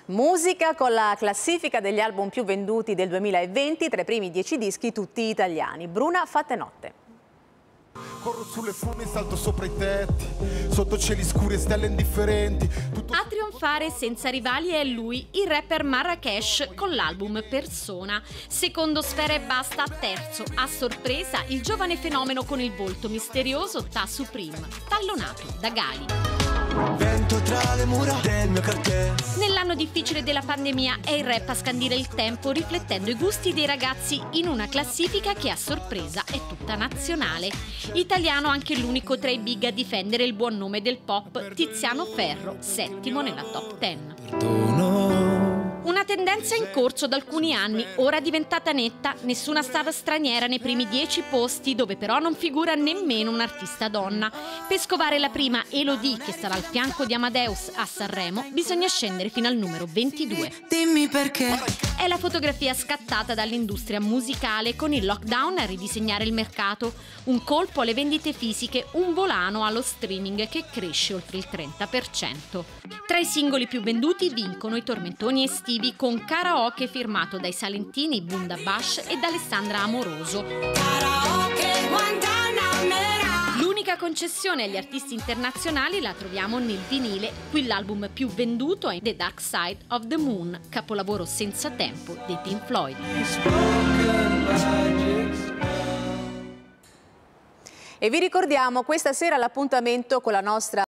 Musica con la classifica degli album più venduti del 2020, tra i primi 10 dischi tutti italiani. Bruna Fatte Notte. Corro sulle fune, salto sopra i tetti, sotto cieli scuri e stelle indifferenti. A trionfare senza rivali è lui, il rapper Marracash, con l'album Persona. Secondo Sfera Ebbasta, terzo, a sorpresa, il giovane fenomeno con il volto misterioso Ta Supreme, tallonato da Gali. Vento tra le mura del mio cartiere. Nell'anno difficile della pandemia è il rap a scandire il tempo, riflettendo i gusti dei ragazzi in una classifica che a sorpresa è tutta nazionale. Italiano anche l'unico tra i big a difendere il buon nome del pop, Tiziano Ferro, settimo nella top 10. Una tendenza in corso da alcuni anni, ora diventata netta, nessuna star straniera nei primi 10 posti, dove però non figura nemmeno un'artista donna. Per scovare la prima, Elodie, che sarà al fianco di Amadeus a Sanremo, bisogna scendere fino al numero 22. Dimmi perché. È la fotografia scattata dall'industria musicale, con il lockdown a ridisegnare il mercato, un colpo alle vendite fisiche, un volano allo streaming che cresce oltre il 30%. Tra i singoli più venduti vincono i tormentoni estivi con Karaoke, firmato dai salentini Bundabash e da Alessandra Amoroso. L'unica concessione agli artisti internazionali la troviamo nel vinile. Qui l'album più venduto è The Dark Side of the Moon, capolavoro senza tempo dei Pink Floyd. E vi ricordiamo questa sera l'appuntamento con la nostra